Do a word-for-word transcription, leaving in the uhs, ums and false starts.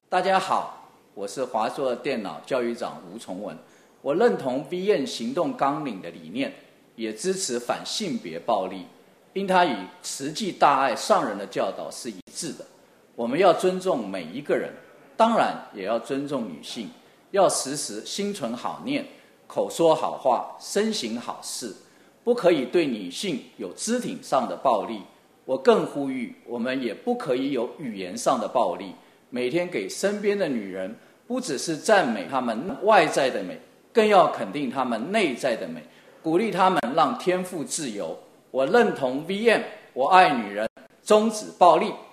大家好，我是华硕电脑教育长吴崇文。我认同 V N 行动纲领的理念，也支持反性别暴力，因它与慈济大爱上人的教导是一致的。我们要尊重每一个人，当然也要尊重女性，要时时心存好念，口说好话，身行好事，不可以对女性有肢体上的暴力。我更呼吁，我们也不可以有语言上的暴力。每天给身边的女人，不只是赞美她们外在的美，更要肯定她们内在的美，鼓励她们让天赋自由。我认同 V M， 我爱女人，终止暴力。